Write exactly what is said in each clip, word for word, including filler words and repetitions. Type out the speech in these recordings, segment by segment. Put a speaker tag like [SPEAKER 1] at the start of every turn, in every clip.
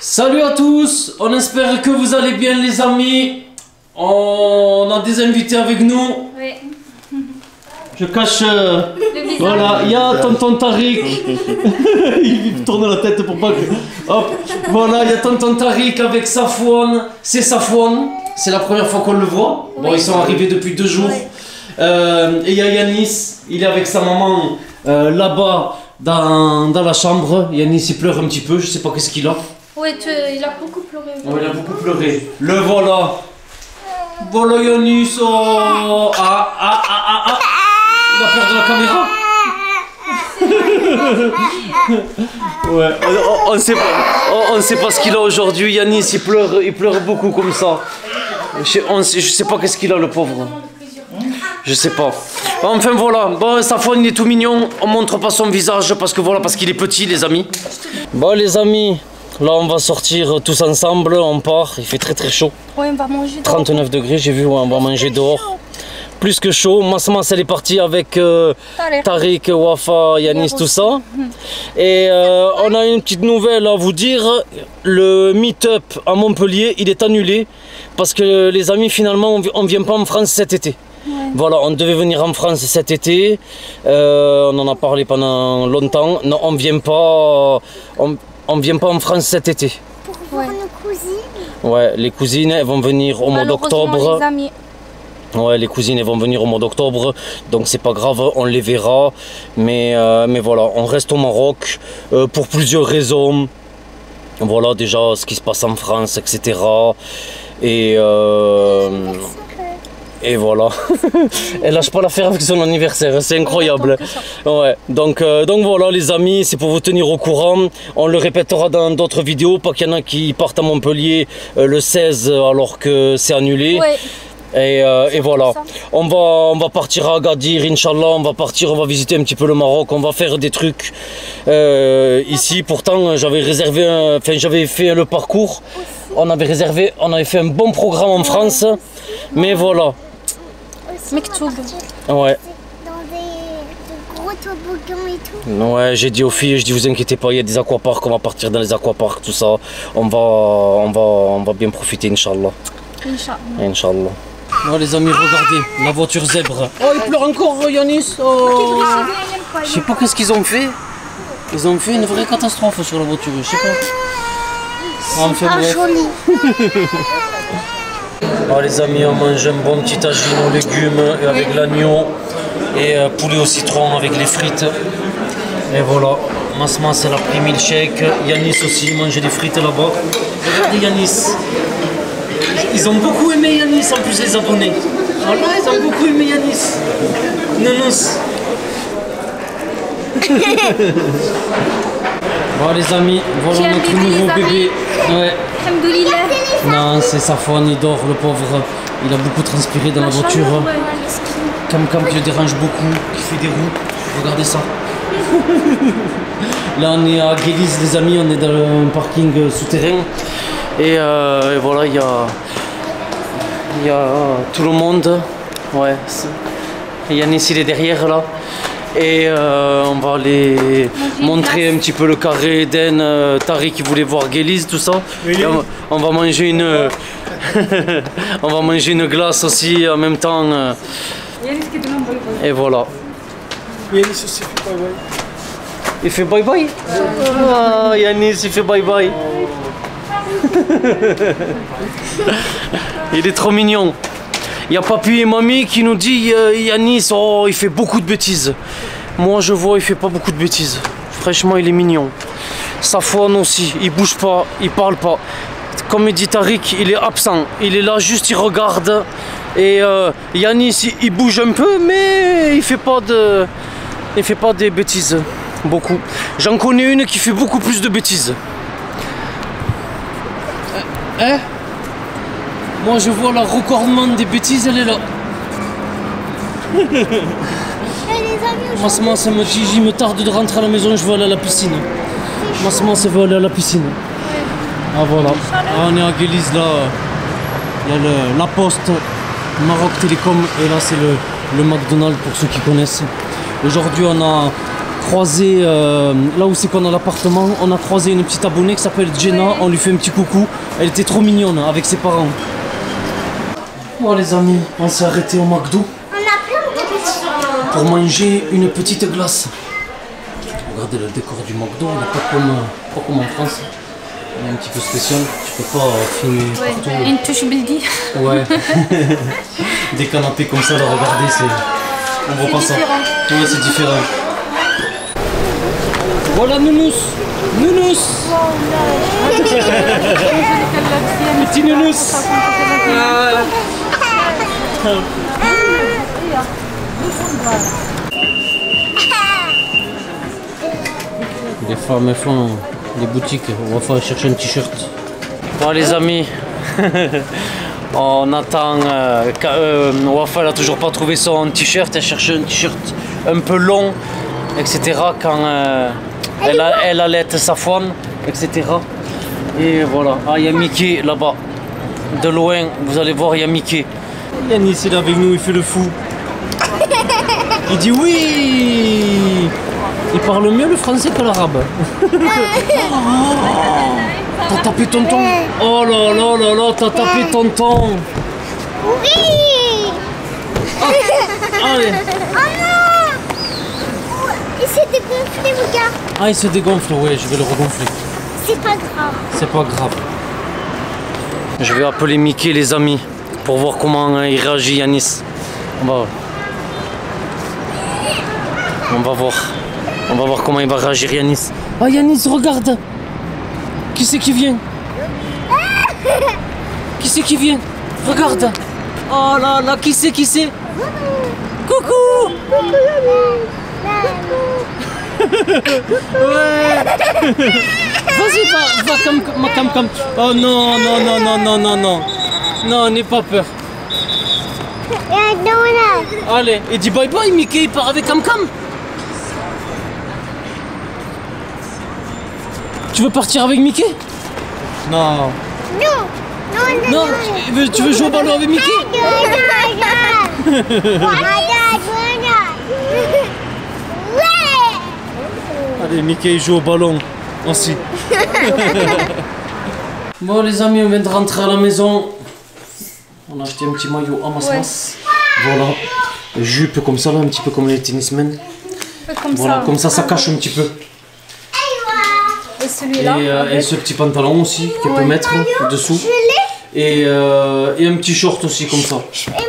[SPEAKER 1] Salut à tous, on espère que vous allez bien les amis. On a des invités avec nous.
[SPEAKER 2] Oui.
[SPEAKER 1] Je cache... Euh, voilà, il y a tonton Tariq. Il tourne la tête pour pas que... Hop, voilà, il y a tonton Tariq avec Safwan. C'est Safwan, c'est la première fois qu'on le voit. Bon, oui. Ils sont arrivés depuis deux jours. Oui. Euh, et il y a Yanis, il est avec sa maman euh, là-bas dans, dans la chambre. Yanis il pleure un petit peu, je sais pas qu'est-ce qu'il a.
[SPEAKER 2] Oui, tu, il a beaucoup pleuré.
[SPEAKER 1] Oui, il a beaucoup pleuré. Le voilà. Voilà Yanis. Oh. Ah, ah, ah, ah, ah. Il a perdu la caméra. Ouais, on, on sait pas, on, on sait pas ce qu'il a aujourd'hui. Yanis, il pleure, il pleure beaucoup comme ça. Je, on, je sais pas qu'est-ce qu'il a le pauvre. Je sais pas. Enfin voilà. Bon, Safwan il est tout mignon. On montre pas son visage parce que voilà, parce qu'il est petit, les amis. Bon, les amis. Là, on va sortir tous ensemble, on part, il fait très très chaud.
[SPEAKER 2] Oui, on va manger dehors.
[SPEAKER 1] trente-neuf degrés, j'ai vu, ouais, on va manger dehors. Plus que chaud. Masma, elle est partie avec euh, Tariq, Wafa, Yanis, tout ça. Et euh, on a une petite nouvelle à vous dire. Le meet-up à Montpellier, il est annulé. Parce que les amis, finalement, on ne vient pas en France cet été. Ouais. Voilà, on devait venir en France cet été. Euh, on en a parlé pendant longtemps. Non, on ne vient pas... On, On ne vient pas en France cet été.
[SPEAKER 2] Pour voir nos cousines.
[SPEAKER 1] Ouais, les cousines elles vont venir au mois d'octobre.
[SPEAKER 2] Les amis.
[SPEAKER 1] Ouais, les cousines elles vont venir au mois d'octobre, donc c'est pas grave, on les verra. Mais, euh, mais voilà, on reste au Maroc euh, pour plusieurs raisons. Voilà déjà ce qui se passe en France, et cetera. Et euh, Et voilà, elle lâche pas l'affaire avec son anniversaire, c'est incroyable. Ouais, donc, euh, donc voilà les amis, c'est pour vous tenir au courant. On le répétera dans d'autres vidéos, pas qu'il y en a qui partent à Montpellier euh, le seize alors que c'est annulé. Ouais. Et, euh, et voilà, on va, on va partir à Agadir, Inch'Allah, on va partir, on va visiter un petit peu le Maroc, on va faire des trucs euh, ici. Pourtant, j'avais réservé, un, enfin j'avais fait le parcours, on avait réservé, on avait fait un bon programme en France, mais voilà.
[SPEAKER 2] Mektoub.
[SPEAKER 1] Ouais.
[SPEAKER 3] Dans des de gros toboggans et tout.
[SPEAKER 1] Ouais, j'ai dit aux filles, je dis vous inquiétez pas, il y a des aquaparks, on va partir dans les aquaparks, tout ça. On va, on va, on va bien profiter, Inch'Allah.
[SPEAKER 2] Inch'Allah.
[SPEAKER 1] Inch'Allah. Oh les amis, regardez, la voiture zèbre. Oh, il pleure encore, Yanis. Oh. Je sais pas qu'est-ce qu'ils ont fait. Ils ont fait une vraie catastrophe sur la voiture, je sais pas. Enfin, bref. Oh les amis, on mange un bon petit tagine aux légumes et avec l'agneau et euh, poulet au citron avec les frites. Et voilà, Masma c'est la pris milkshake, Yanis aussi mange des frites là-bas. Regardez Yanis. Ils ont beaucoup aimé Yanis en plus les abonnés. Voilà, ils ont beaucoup aimé Yanis. Nounous. Bon les amis, voilà notre nouveau bébé. Ouais. Non, c'est Safwan, il dort, le pauvre. Il a beaucoup transpiré dans la voiture. Cam Cam qui le dérange beaucoup, qui fait des roues. Regardez ça. Là, on est à Guélis, les amis, on est dans un parking souterrain. Et, euh, et voilà, il y a, y a tout le monde. Ouais. Et Yanis, il est derrière là. Et euh, on va aller montrer un petit peu le carré Eden, euh, Tariq qui voulait voir Guélis, tout ça. Oui. On, on va manger une on va manger une glace aussi en même temps. Euh, et voilà.
[SPEAKER 4] Yanis aussi fait bye bye.
[SPEAKER 1] Il fait bye bye. Ah, Yanis il fait bye bye. Il est trop mignon. Il y a papy et mamie qui nous dit euh, Yanis, oh, il fait beaucoup de bêtises. Moi je vois, il fait pas beaucoup de bêtises. Franchement, il est mignon. Safwan aussi, il bouge pas, il parle pas. Comme il dit Tariq, il est absent. Il est là, juste il regarde. Et euh, Yanis, il, il bouge un peu, mais il fait pas de, il fait pas des bêtises. Beaucoup. J'en connais une qui fait beaucoup plus de bêtises. Hein? Moi je vois la recordement des bêtises, elle est là. Masma, ça me dit, j'y me tarde de rentrer à la maison, je veux aller à la piscine. Masma, ça veut aller à la piscine. Ah voilà. Ah, on est à Guélis là. Il y a le, la poste, Maroc Télécom, et là c'est le, le McDonald's pour ceux qui connaissent. Aujourd'hui on a croisé, euh, là où c'est qu'on a l'appartement, on a croisé une petite abonnée qui s'appelle Jenna, on lui fait un petit coucou. Elle était trop mignonne avec ses parents. Bon les amis, on s'est arrêté au McDo.
[SPEAKER 3] On a plein de petits.
[SPEAKER 1] Pour manger une petite glace. Regardez le décor du McDo, il n'est pas comme, pas comme en France. Il est un petit peu spécial, tu peux pas euh, filmer
[SPEAKER 2] Ouais,
[SPEAKER 1] partout.
[SPEAKER 2] une touche bildi.
[SPEAKER 1] Ouais. Des canapés comme ça, là, regardez, c'est... On voit pas ça. Ouais, c'est différent. Voilà Nounous. Nounous. Petit Nounous. Ah. Les femmes elles font des boutiques, on va faire chercher un t-shirt. Bon les amis, on attend, euh, euh, Wafa n'a toujours pas trouvé son t-shirt, elle cherche un t-shirt un peu long, et cetera. Quand euh, elle, a, elle allait sa faune, et cetera. Et voilà, ah il y a Mickey là-bas, de loin, vous allez voir il y a Mickey. Yanis il est avec nous, il fait le fou. Il dit oui. Il parle mieux le français que l'arabe. Oh, t'as tapé tonton. Oh là là là là, t'as tapé tonton.
[SPEAKER 3] Oui.
[SPEAKER 1] Ah, allez.
[SPEAKER 3] Oh non. Il s'est dégonflé, regarde.
[SPEAKER 1] Ah, il se dégonfle, ouais, je vais le regonfler.
[SPEAKER 3] C'est pas grave.
[SPEAKER 1] C'est pas grave. Je vais appeler Mickey, les amis, pour voir comment il réagit, Yanis. On va, on va voir. On va voir comment il va réagir, Yanis. Oh, Yanis, regarde. Qui c'est qui vient? Qui c'est qui vient? Regarde. Oh là là, qui c'est, qui c'est? Coucou. Ouais. Vas-y, va, va, comme, comme, comme. Oh non, non, non, non, non, non, non. Non, n'aie pas peur. Allez, et dis bye bye, Mickey, il part avec Cam Cam. Tu veux partir avec Mickey? Non.
[SPEAKER 3] Non. Non,
[SPEAKER 1] Non, tu veux, tu veux jouer au ballon avec Mickey? Allez, Mickey il joue au ballon aussi. Bon les amis, on vient de rentrer à la maison. On a acheté un petit maillot à Mas Mas. Voilà. Jupe comme ça là, un petit peu comme les tennismen.
[SPEAKER 2] Comme
[SPEAKER 1] Voilà,
[SPEAKER 2] ça.
[SPEAKER 1] comme ça, ça cache un petit peu.
[SPEAKER 2] Et celui-là.
[SPEAKER 1] Et, euh, et ce petit pantalon aussi qu'elle peut mettre dessous. Et, euh, et un petit short aussi comme ça.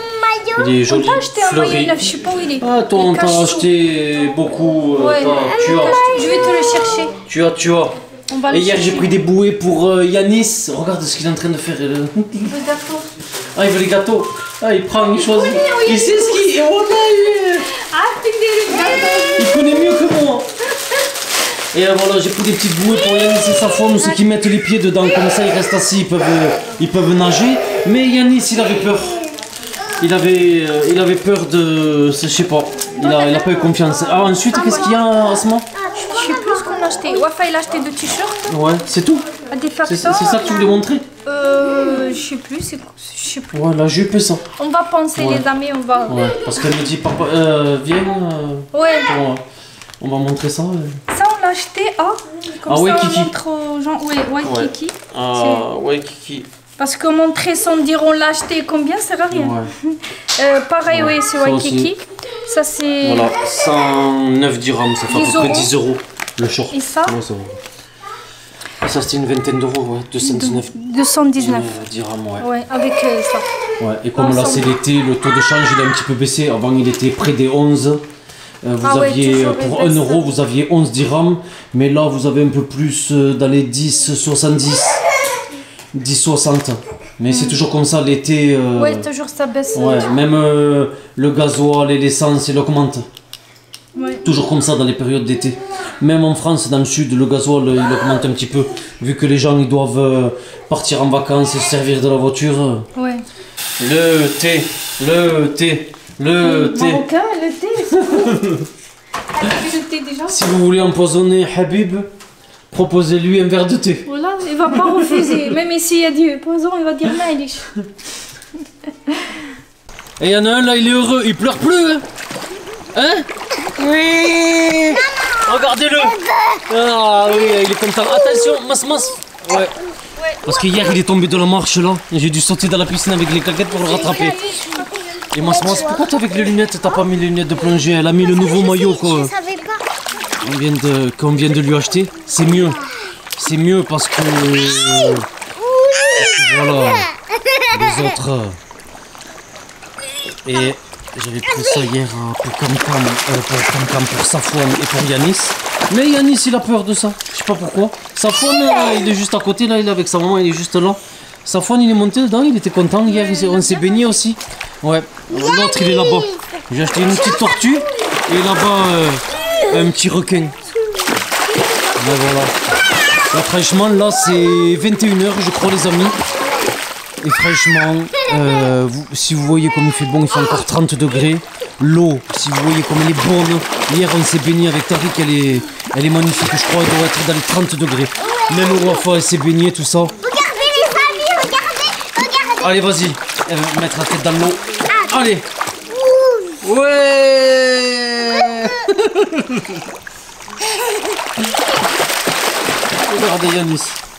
[SPEAKER 1] Il est joli,
[SPEAKER 2] On t'a acheté un maillot
[SPEAKER 1] fleuri.
[SPEAKER 2] neuf, je sais pas où il est.
[SPEAKER 1] Ah toi
[SPEAKER 2] Il
[SPEAKER 1] on t'a
[SPEAKER 2] cache
[SPEAKER 1] acheté beaucoup. euh,
[SPEAKER 2] Ouais.
[SPEAKER 1] t'as- tu as,
[SPEAKER 2] Je vais te le chercher.
[SPEAKER 1] tu as, tu as.
[SPEAKER 2] On va le
[SPEAKER 1] Et hier j'ai
[SPEAKER 2] chercher.
[SPEAKER 1] pris des bouées pour euh, Yanis. Regarde ce qu'il est en train de faire. euh.
[SPEAKER 2] Le gâteau.
[SPEAKER 1] Ah il veut les gâteaux. Ah il prend, il choisit. Il sait ce qu'il. Et voilà, il...
[SPEAKER 2] Ah, c'est des gâteaux.
[SPEAKER 1] il connaît mieux que moi. Et euh, voilà, j'ai pris des petites bouées pour Yanis et sa femme, ceux qui mettent les pieds dedans, comme ça ils restent assis, ils peuvent, euh, ils peuvent nager. Mais Yanis il avait peur. Il avait, euh, il avait peur de. Je sais pas, il a, il a pas eu confiance. Ah, ensuite, qu'est-ce qu'il y a, Asma?
[SPEAKER 2] Je sais plus ce qu'on a acheté. Wafa il a acheté deux t-shirts.
[SPEAKER 1] Ouais, c'est tout.
[SPEAKER 2] À des
[SPEAKER 1] C'est
[SPEAKER 2] facteurs.
[SPEAKER 1] c'est ça que tu voulais montrer?
[SPEAKER 2] Euh, je sais plus, c'est je sais plus.
[SPEAKER 1] Ouais, la jupe et ça.
[SPEAKER 2] On va penser
[SPEAKER 1] Ouais.
[SPEAKER 2] les amis, on va.
[SPEAKER 1] Ouais, parce qu'elle me dit, papa, euh, viens, euh,
[SPEAKER 2] Ouais.
[SPEAKER 1] bon, on va montrer ça. euh.
[SPEAKER 2] Ça on l'a acheté à. Comme
[SPEAKER 1] Ah,
[SPEAKER 2] ça
[SPEAKER 1] Waikiki.
[SPEAKER 2] on montre aux gens. Ouais, Waikiki.
[SPEAKER 1] Ah, ouais, Kiki.
[SPEAKER 2] Parce que montrer sans dire on l'a acheté combien, ça sert à rien.
[SPEAKER 1] Ouais.
[SPEAKER 2] Euh, pareil, oui, c'est
[SPEAKER 1] ça
[SPEAKER 2] Waikiki. Ça c'est.
[SPEAKER 1] Voilà, cent neuf dirhams, ça fait à
[SPEAKER 2] dix
[SPEAKER 1] peu près
[SPEAKER 2] euros.
[SPEAKER 1] dix euros le short.
[SPEAKER 2] Et ça
[SPEAKER 1] Ouais, ça va. Et ça, c'était une vingtaine d'euros, ouais, deux cent dix-neuf
[SPEAKER 2] deux cent dix-neuf.
[SPEAKER 1] dirhams, ouais.
[SPEAKER 2] Ouais, avec euh, ça.
[SPEAKER 1] Ouais, et comme là c'est l'été, le taux de change il a un petit peu baissé. Avant il était près des onze. Euh, vous
[SPEAKER 2] Ah ouais,
[SPEAKER 1] aviez,
[SPEAKER 2] toujours
[SPEAKER 1] pour
[SPEAKER 2] il
[SPEAKER 1] un
[SPEAKER 2] baisse.
[SPEAKER 1] euro, vous aviez onze dirhams. Mais là vous avez un peu plus euh, dans les dix soixante-dix. dix soixante. Mais c'est toujours comme ça l'été. euh,
[SPEAKER 2] Ouais, toujours ça baisse.
[SPEAKER 1] ouais, même euh, le gasoil et l'essence il augmente.
[SPEAKER 2] Ouais.
[SPEAKER 1] Toujours comme ça dans les périodes d'été. Même en France, dans le sud, le gasoil il augmente un petit peu. Vu que les gens ils doivent euh, partir en vacances et se servir de la voiture.
[SPEAKER 2] Ouais.
[SPEAKER 1] Le thé, le thé, le thé.
[SPEAKER 2] Marocain, le thé, c'est cool. T'as vu le thé déjà?
[SPEAKER 1] Si vous voulez empoisonner Habib, proposez-lui un verre de thé.
[SPEAKER 2] Voilà, il va pas refuser. Même ici, il y a du poison, il va dire non, il est.
[SPEAKER 1] Et il y en a un là, il est heureux, il pleure plus. Hein? Hein? Oui. regardez-le. Ah oui, il est content. Attention, Mas Mas. Ouais. Parce que hier il est tombé de la marche là. Et j'ai dû sauter dans la piscine avec les claquettes pour le rattraper. Et Mas Mas, pourquoi toi avec les lunettes, t'as pas mis les lunettes de plongée? Elle a mis le nouveau maillot quoi.
[SPEAKER 3] Je savais pas.
[SPEAKER 1] On vient de, qu'on vient de lui acheter. C'est mieux. C'est mieux parce que, euh, parce que voilà. Les autres. euh, Et j'avais pris ça hier euh, pour Cam Cam, euh, pour Cam Cam, pour Safwan et pour Yanis. Mais Yanis il a peur de ça. Je sais pas pourquoi. Safwan euh, il est juste à côté là, il est avec sa maman, il est juste là. Safwan il est monté dedans, il était content hier, il s'est- on s'est baigné aussi. Ouais. L'autre il est là-bas. J'ai acheté une petite tortue et là-bas euh, un petit requin. Mais voilà. Et franchement là c'est vingt et une heures je crois les amis. Et franchement, euh, vous- si vous voyez comme il fait bon, il fait encore trente degrés. L'eau, si vous voyez comme elle est bonne. Hier on s'est baigné avec Tariq, elle est, elle est magnifique, je crois, elle doit être dans les trente degrés. Même Wafa elle s'est baignée, tout ça.
[SPEAKER 3] Regardez les amis, regardez, regardez.
[SPEAKER 1] Allez vas-y, elle va mettre la tête dans l'eau. Allez. Ouais. Regardez Yanis.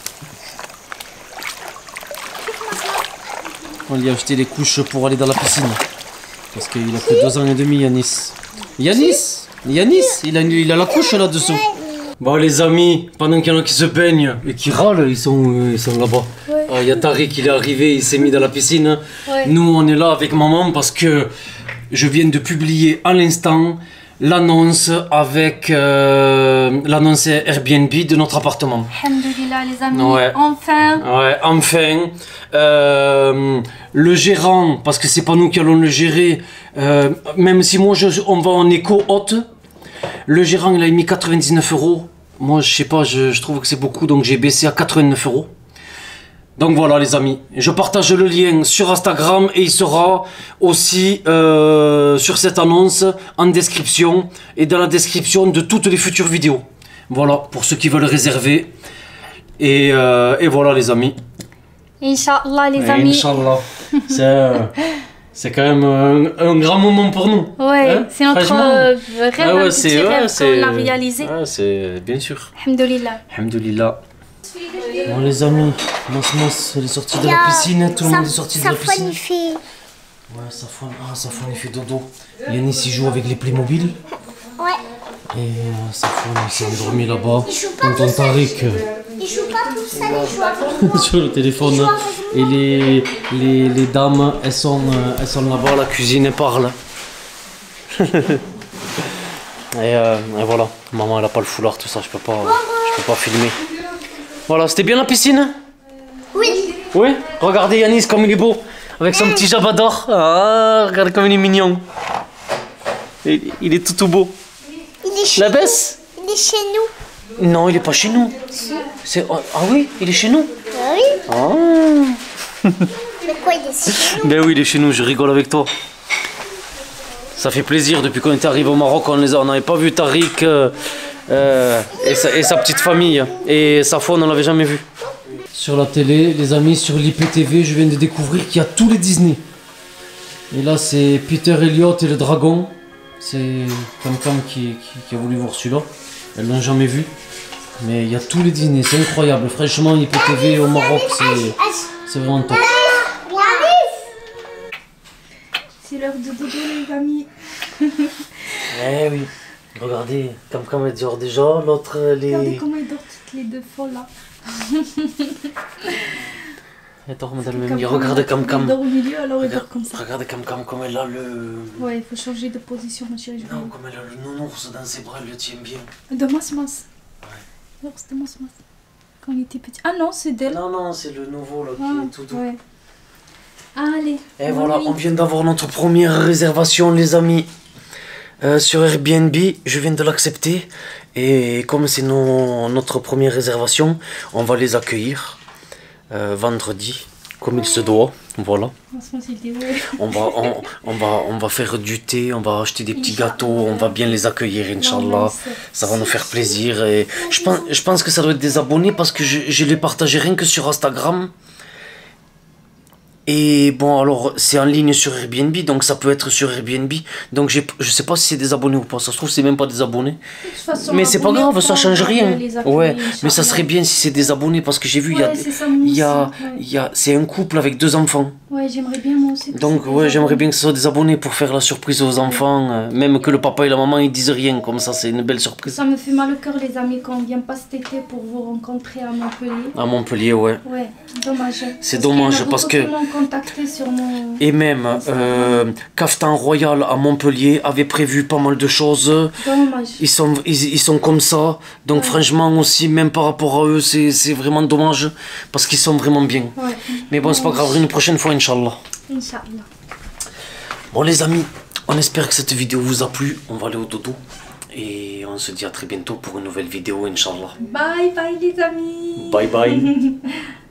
[SPEAKER 1] On lui a acheté les couches pour aller dans la piscine. Parce qu'il a que deux ans et demi, Yanis. Yanis Yanis il a, il a la couche là-dessous. Bon les amis, pendant qu'il y en a qui se baignent et qui râlent, ils sont, euh, ils sont là-bas.
[SPEAKER 2] Ouais.
[SPEAKER 1] Ah, il y a Tariq, il est arrivé, il s'est mis dans la piscine.
[SPEAKER 2] Ouais.
[SPEAKER 1] Nous on est là avec maman parce que je viens de publier à l'instant l'annonce avec euh, l'annonce Airbnb de notre appartement.
[SPEAKER 2] Alhamdulillah les amis,
[SPEAKER 1] Ouais.
[SPEAKER 2] enfin.
[SPEAKER 1] Ouais, enfin, euh, le gérant, parce que c'est pas nous qui allons le gérer, euh, même si moi je, on va en éco haute, le gérant il a mis quatre-vingt-dix-neuf euros. Moi je sais pas, je, je trouve que c'est beaucoup donc j'ai baissé à quatre-vingt-neuf euros. Donc voilà les amis, je partage le lien sur Instagram et il sera aussi euh, sur cette annonce en description et dans la description de toutes les futures vidéos. Voilà, pour ceux qui veulent réserver. Et, euh, et voilà les amis.
[SPEAKER 2] Inch'Allah les
[SPEAKER 1] Et
[SPEAKER 2] amis.
[SPEAKER 1] Inch'Allah. C'est, euh, c'est quand même un, un grand moment pour nous.
[SPEAKER 2] Ouais,
[SPEAKER 1] Hein,
[SPEAKER 2] c'est notre
[SPEAKER 1] franchement.
[SPEAKER 2] euh, rêve,
[SPEAKER 1] Ah
[SPEAKER 2] un
[SPEAKER 1] ouais,
[SPEAKER 2] petit
[SPEAKER 1] c'est, ouais,
[SPEAKER 2] rêve
[SPEAKER 1] c'est,
[SPEAKER 2] qu'on a réalisé.
[SPEAKER 1] ouais, c'est bien sûr.
[SPEAKER 2] Alhamdulillah.
[SPEAKER 1] Alhamdulillah. Bon les amis, Mas Mas elle est sortie de
[SPEAKER 3] Il y
[SPEAKER 1] la
[SPEAKER 3] a-
[SPEAKER 1] piscine, tout le
[SPEAKER 3] Sa-
[SPEAKER 1] monde est sorti de la
[SPEAKER 3] Safwan,
[SPEAKER 1] piscine.
[SPEAKER 3] il fait.
[SPEAKER 1] Ouais, Safwan, ah, Safwan il fait dodo. Yanis il joue avec les Playmobil.
[SPEAKER 3] Ouais.
[SPEAKER 1] Et euh, Safwan il s'est endormi là-bas.
[SPEAKER 3] Il joue pas
[SPEAKER 1] Tonton
[SPEAKER 3] tout seul.
[SPEAKER 1] Tariq euh,
[SPEAKER 3] Il joue pas tout seul, il joue avec moi.
[SPEAKER 1] sur le téléphone. Et les, les, les dames, elles sont, euh, elles sont là-bas à la cuisine et parlent. et, euh, et voilà, maman elle a pas le foulard, tout ça, je peux pas, je peux pas filmer. Voilà, c'était bien la piscine?
[SPEAKER 3] Oui.
[SPEAKER 1] Oui. Regardez Yanis comme il est beau, avec son petit jabador. Ah, regardez comme il est mignon. Il, il est tout tout beau.
[SPEAKER 3] Il est chez
[SPEAKER 1] La
[SPEAKER 3] nous.
[SPEAKER 1] baisse?
[SPEAKER 3] Il est chez nous.
[SPEAKER 1] Non, il est pas chez nous. C'est, ah oui, il est chez nous.
[SPEAKER 3] Ah oui.
[SPEAKER 1] Ah.
[SPEAKER 3] Mais quoi, il est chez nous?
[SPEAKER 1] Ben oui, il est chez nous, je rigole avec toi. Ça fait plaisir, depuis qu'on était arrivé au Maroc, on les a, on n'avait pas vu Tariq euh, euh, et, sa, et sa petite famille. Et Safwan, on l'avait jamais vu. Sur la télé, les amis, sur l'I P T V, je viens de découvrir qu'il y a tous les Disney. Et là, c'est Peter Elliott et le dragon. C'est Cam Cam qui, qui, qui a voulu voir celui-là. Elles l'ont jamais vu. Mais il y a tous les Disney, c'est incroyable. Franchement, l'I P T V au Maroc, c'est, c'est vraiment top.
[SPEAKER 2] C'est l'heure de dodo les amis.
[SPEAKER 1] Eh oui, regardez, Cam Cam elle dort déjà, l'autre elle est...
[SPEAKER 2] Regardez comment ils dorment toutes les deux folles là.
[SPEAKER 1] Elle dort dans le
[SPEAKER 2] Cam
[SPEAKER 1] même lit.
[SPEAKER 2] Cam,
[SPEAKER 1] Regardez Cam
[SPEAKER 2] Il
[SPEAKER 1] Cam.
[SPEAKER 2] dort au milieu alors il
[SPEAKER 1] Regarde,
[SPEAKER 2] dort comme ça.
[SPEAKER 1] regardez Cam Cam comme elle a le...
[SPEAKER 2] Ouais, il faut changer de position ma chérie. je
[SPEAKER 1] Non,
[SPEAKER 2] vais-
[SPEAKER 1] comme elle a le nounours dans ses bras, elle le tient bien.
[SPEAKER 2] De Mas Mas. Non, c'était Mas Mas. Quand il était petit. Ah non, c'est d'elle.
[SPEAKER 1] Non, non, c'est le nouveau là qui
[SPEAKER 2] Ah,
[SPEAKER 1] est tout doux.
[SPEAKER 2] ouais. Allez.
[SPEAKER 1] Et
[SPEAKER 2] bonne
[SPEAKER 1] voilà,
[SPEAKER 2] nuit.
[SPEAKER 1] on vient d'avoir notre première réservation, les amis, euh, sur Airbnb. Je viens de l'accepter. Et comme c'est nos- notre première réservation, on va les accueillir euh, vendredi, comme il se doit. Voilà.
[SPEAKER 2] Mas Mas, il dit ouais.
[SPEAKER 1] On va, on, on va, on va faire du thé, on va acheter des petits gâteaux, on va bien les accueillir, Inch'Allah. Ça va nous faire plaisir. Et je pense, je pense que ça doit être des abonnés parce que je, je les partageais rien que sur Instagram. Et bon, alors c'est en ligne sur Airbnb, donc ça peut être sur Airbnb. Donc j'ai- je sais pas si c'est des abonnés ou pas. Ça se trouve, c'est même pas des abonnés.
[SPEAKER 2] De toute façon,
[SPEAKER 1] Mais c'est pas
[SPEAKER 2] abonnés
[SPEAKER 1] grave,
[SPEAKER 2] ou
[SPEAKER 1] ça
[SPEAKER 2] pas,
[SPEAKER 1] change
[SPEAKER 2] on va
[SPEAKER 1] rien.
[SPEAKER 2] les accueillir,
[SPEAKER 1] Ouais, mais ça
[SPEAKER 2] Inch'Allah.
[SPEAKER 1] serait bien si c'est des abonnés parce que j'ai vu, il y a,
[SPEAKER 2] Ouais, c'est ça, moi
[SPEAKER 1] il y a,
[SPEAKER 2] aussi, ouais.
[SPEAKER 1] il y a, c'est un couple avec deux enfants.
[SPEAKER 2] Ouais, j'aimerais bien moi aussi. que
[SPEAKER 1] Donc
[SPEAKER 2] c'est
[SPEAKER 1] ouais,
[SPEAKER 2] des
[SPEAKER 1] j'aimerais
[SPEAKER 2] abonnés.
[SPEAKER 1] bien que ce soit des abonnés pour faire la surprise aux enfants, euh, même que le papa et la maman ils disent rien, comme ça c'est une belle surprise.
[SPEAKER 2] Ça me fait mal au cœur, les amis, qu'on vient pas cet été pour vous rencontrer à Montpellier.
[SPEAKER 1] À Montpellier, ouais.
[SPEAKER 2] Ouais, dommage.
[SPEAKER 1] C'est
[SPEAKER 2] Parce
[SPEAKER 1] dommage,
[SPEAKER 2] qu'il y en a
[SPEAKER 1] parce
[SPEAKER 2] beaucoup
[SPEAKER 1] que-
[SPEAKER 2] qui m'ont contacté sur mon...
[SPEAKER 1] Et même, euh, Caftan Royal à Montpellier avait prévu pas mal de choses.
[SPEAKER 2] Dommage.
[SPEAKER 1] Ils sont, ils, ils sont comme ça, donc
[SPEAKER 2] Ouais.
[SPEAKER 1] franchement aussi, même par rapport à eux, c'est c'est vraiment dommage, parce qu'ils sont vraiment bien.
[SPEAKER 2] Ouais.
[SPEAKER 1] Mais bon, c'est pas grave, une prochaine fois, Inch'Allah.
[SPEAKER 2] Inch'Allah.
[SPEAKER 1] Bon les amis, on espère que cette vidéo vous a plu, on va aller au dodo. Et on se dit à très bientôt pour une nouvelle vidéo, Inch'Allah.
[SPEAKER 2] Bye bye les amis.
[SPEAKER 1] Bye bye.